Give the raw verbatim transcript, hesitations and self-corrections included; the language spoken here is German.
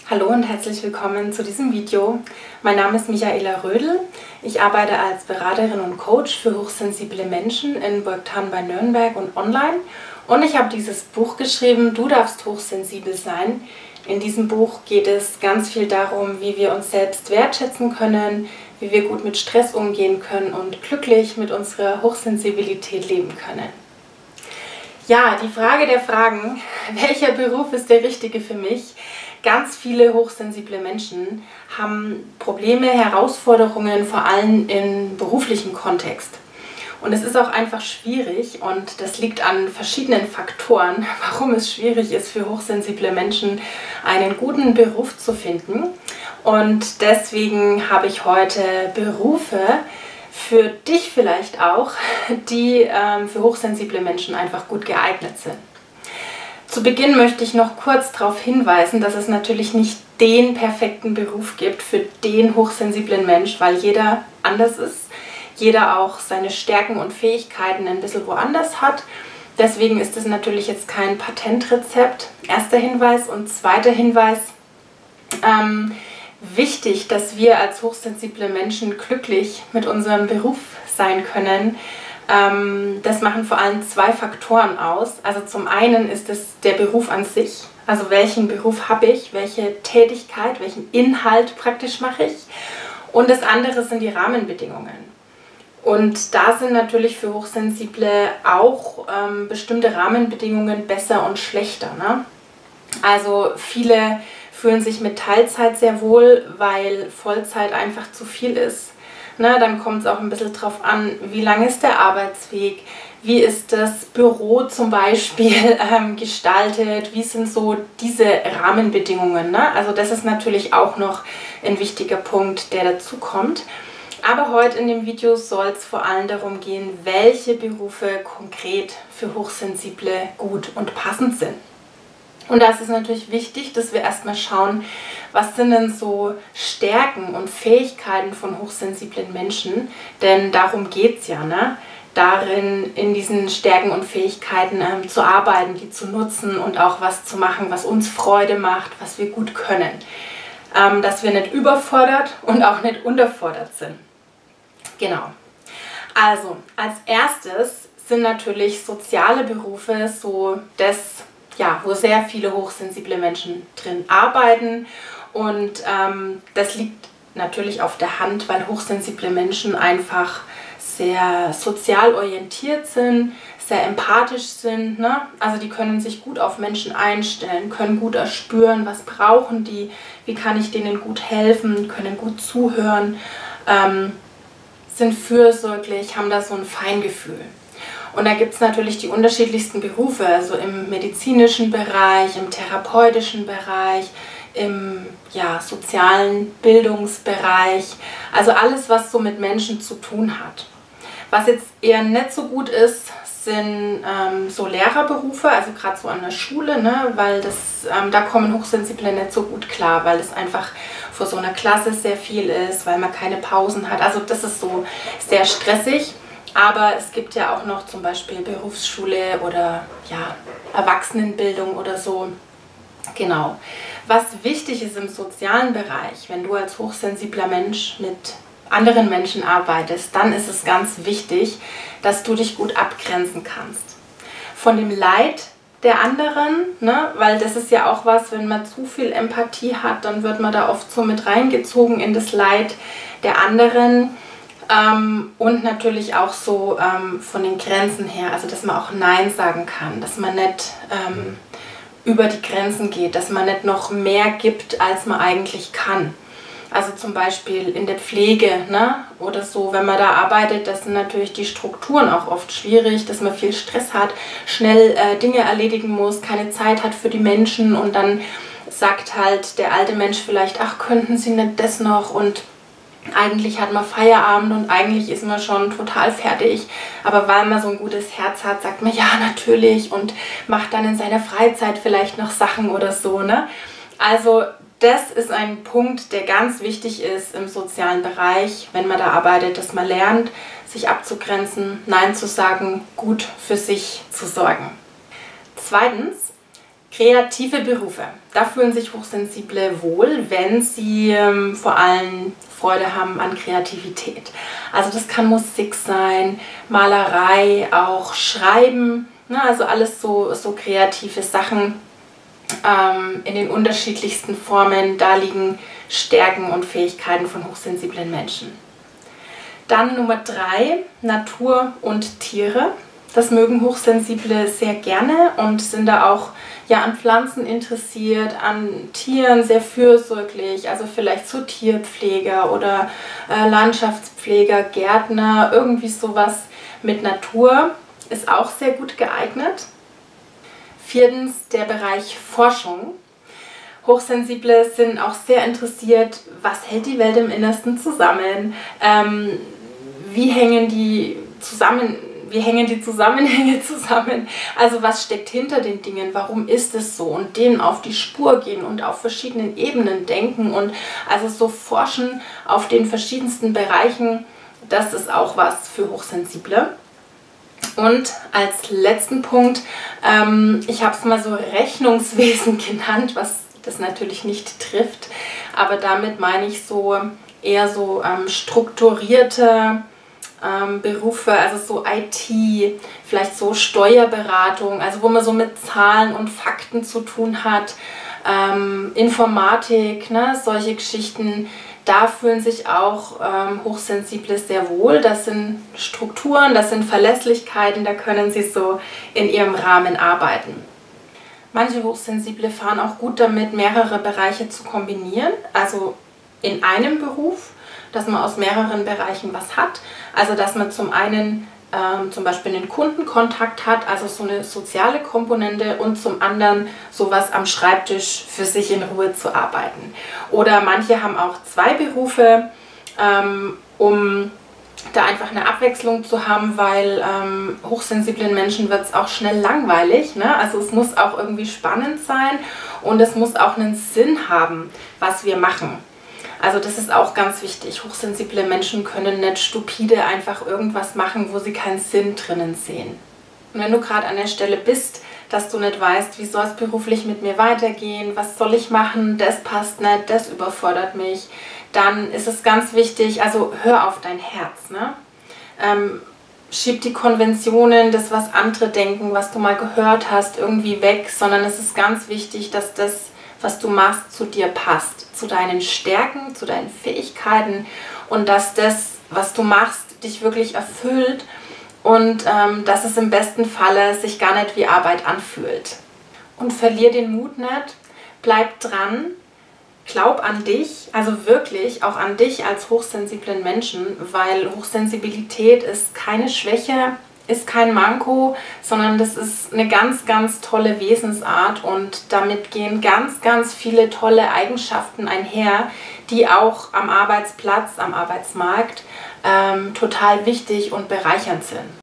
Hallo und herzlich willkommen zu diesem Video. Mein Name ist Michaela Rödel. Ich arbeite als Beraterin und Coach für hochsensible Menschen in Burgthann bei Nürnberg und online. Und ich habe dieses Buch geschrieben, Du darfst hochsensibel sein. In diesem Buch geht es ganz viel darum, wie wir uns selbst wertschätzen können, wie wir gut mit Stress umgehen können und glücklich mit unserer Hochsensibilität leben können. Ja, die Frage der Fragen, welcher Beruf ist der richtige für mich? Ganz viele hochsensible Menschen haben Probleme, Herausforderungen, vor allem im beruflichen Kontext. Und es ist auch einfach schwierig und das liegt an verschiedenen Faktoren, warum es schwierig ist für hochsensible Menschen, einen guten Beruf zu finden. Und deswegen habe ich heute Berufe für dich vielleicht auch, die ähm, für hochsensible Menschen einfach gut geeignet sind. Zu Beginn möchte ich noch kurz darauf hinweisen, dass es natürlich nicht den perfekten Beruf gibt für den hochsensiblen Mensch, weil jeder anders ist, jeder auch seine Stärken und Fähigkeiten ein bisschen woanders hat. Deswegen ist es natürlich jetzt kein Patentrezept. Erster Hinweis und zweiter Hinweis, ähm, wichtig, dass wir als hochsensible Menschen glücklich mit unserem Beruf sein können. Das machen vor allem zwei Faktoren aus. Also zum einen ist es der Beruf an sich, also welchen Beruf habe ich, welche Tätigkeit, welchen Inhalt praktisch mache ich. Und das andere sind die Rahmenbedingungen. Und da sind natürlich für Hochsensible auch ähm, bestimmte Rahmenbedingungen besser und schlechter, ne? Also viele fühlen sich mit Teilzeit sehr wohl, weil Vollzeit einfach zu viel ist. Na, dann kommt es auch ein bisschen drauf an, wie lang ist der Arbeitsweg, wie ist das Büro zum Beispiel ähm, gestaltet, wie sind so diese Rahmenbedingungen. Ne? Also das ist natürlich auch noch ein wichtiger Punkt, der dazu kommt. Aber heute in dem Video soll es vor allem darum gehen, welche Berufe konkret für Hochsensible gut und passend sind. Und da ist es natürlich wichtig, dass wir erstmal schauen, was sind denn so Stärken und Fähigkeiten von hochsensiblen Menschen, denn darum geht es ja, ne? Darin in diesen Stärken und Fähigkeiten ähm, zu arbeiten, die zu nutzen und auch was zu machen, was uns Freude macht, was wir gut können. Ähm, dass wir nicht überfordert und auch nicht unterfordert sind. Genau. Also, als erstes sind natürlich soziale Berufe so das, ja, wo sehr viele hochsensible Menschen drin arbeiten und ähm, das liegt natürlich auf der Hand, weil hochsensible Menschen einfach sehr sozial orientiert sind, sehr empathisch sind, ne? Also die können sich gut auf Menschen einstellen, können gut erspüren, was brauchen die, wie kann ich denen gut helfen, können gut zuhören, ähm, sind fürsorglich, haben da so ein Feingefühl. Und da gibt es natürlich die unterschiedlichsten Berufe, also im medizinischen Bereich, im therapeutischen Bereich, im ja, sozialen Bildungsbereich, also alles, was so mit Menschen zu tun hat. Was jetzt eher nicht so gut ist, sind ähm, so Lehrerberufe, also gerade so an der Schule, ne, weil das, ähm, da kommen Hochsensible nicht so gut klar, weil es einfach vor so einer Klasse sehr viel ist, weil man keine Pausen hat, also das ist so sehr stressig. Aber es gibt ja auch noch zum Beispiel Berufsschule oder ja, Erwachsenenbildung oder so. Genau. Was wichtig ist im sozialen Bereich, wenn du als hochsensibler Mensch mit anderen Menschen arbeitest, dann ist es ganz wichtig, dass du dich gut abgrenzen kannst. Von dem Leid der anderen, ne? Weil das ist ja auch was, wenn man zu viel Empathie hat, dann wird man da oft so mit reingezogen in das Leid der anderen. Ähm, und natürlich auch so ähm, von den Grenzen her, also dass man auch Nein sagen kann, dass man nicht ähm, über die Grenzen geht, dass man nicht noch mehr gibt, als man eigentlich kann. Also zum Beispiel in der Pflege, ne? Oder so, wenn man da arbeitet, das sind natürlich die Strukturen auch oft schwierig, dass man viel Stress hat, schnell äh, Dinge erledigen muss, keine Zeit hat für die Menschen und dann sagt halt der alte Mensch vielleicht, ach, könnten Sie nicht das noch, und eigentlich hat man Feierabend und eigentlich ist man schon total fertig, aber weil man so ein gutes Herz hat, sagt man ja natürlich und macht dann in seiner Freizeit vielleicht noch Sachen oder so, ne? Also das ist ein Punkt, der ganz wichtig ist im sozialen Bereich, wenn man da arbeitet, dass man lernt, sich abzugrenzen, Nein zu sagen, gut für sich zu sorgen. Zweitens Kreative Berufe. Da fühlen sich Hochsensible wohl, wenn sie ähm, vor allem Freude haben an Kreativität. Also das kann Musik sein, Malerei, auch Schreiben, ne? Also alles so, so kreative Sachen ähm, in den unterschiedlichsten Formen. Da liegen Stärken und Fähigkeiten von hochsensiblen Menschen. Dann Nummer drei, Natur und Tiere. Das mögen Hochsensible sehr gerne und sind da auch ja, an Pflanzen interessiert, an Tieren sehr fürsorglich, also vielleicht so Tierpfleger oder äh, Landschaftspfleger, Gärtner, irgendwie sowas mit Natur ist auch sehr gut geeignet. Viertens, der Bereich Forschung. Hochsensible sind auch sehr interessiert, was hält die Welt im Innersten zusammen, ähm, wie hängen die zusammen, wie hängen die Zusammenhänge zusammen, also was steckt hinter den Dingen, warum ist es so und denen auf die Spur gehen und auf verschiedenen Ebenen denken und also so forschen auf den verschiedensten Bereichen, das ist auch was für Hochsensible. Und als letzten Punkt, ähm, ich habe es mal so Rechnungswesen genannt, was das natürlich nicht trifft, aber damit meine ich so eher so ähm, strukturierte ähm, Berufe, also so I T, vielleicht so Steuerberatung, also wo man so mit Zahlen und Fakten zu tun hat, ähm, Informatik, ne, solche Geschichten. Da fühlen sich auch ähm, Hochsensible sehr wohl. Das sind Strukturen, das sind Verlässlichkeiten, da können sie so in ihrem Rahmen arbeiten. Manche Hochsensible fahren auch gut damit, mehrere Bereiche zu kombinieren, also in einem Beruf, dass man aus mehreren Bereichen was hat. Also dass man zum einen ähm, zum Beispiel einen Kundenkontakt hat, also so eine soziale Komponente und zum anderen sowas am Schreibtisch für sich in Ruhe zu arbeiten. Oder manche haben auch zwei Berufe, ähm, um da einfach eine Abwechslung zu haben, weil ähm, hochsensiblen Menschen wird es auch schnell langweilig, ne? Also es muss auch irgendwie spannend sein und es muss auch einen Sinn haben, was wir machen. Also das ist auch ganz wichtig. Hochsensible Menschen können nicht stupide einfach irgendwas machen, wo sie keinen Sinn drinnen sehen. Und wenn du gerade an der Stelle bist, dass du nicht weißt, wie soll es beruflich mit mir weitergehen, was soll ich machen, das passt nicht, das überfordert mich, dann ist es ganz wichtig, also hör auf dein Herz. Ne? Ähm, schieb die Konventionen, das, was andere denken, was du mal gehört hast, irgendwie weg, sondern es ist ganz wichtig, dass das, was du machst, zu dir passt, zu deinen Stärken, zu deinen Fähigkeiten und dass das, was du machst, dich wirklich erfüllt und ähm, dass es im besten Falle sich gar nicht wie Arbeit anfühlt. Und verlier den Mut nicht, bleib dran, glaub an dich, also wirklich auch an dich als hochsensiblen Menschen, weil Hochsensibilität ist keine Schwäche, ist kein Manko, sondern das ist eine ganz, ganz tolle Wesensart und damit gehen ganz, ganz viele tolle Eigenschaften einher, die auch am Arbeitsplatz, am Arbeitsmarkt ähm, total wichtig und bereichernd sind.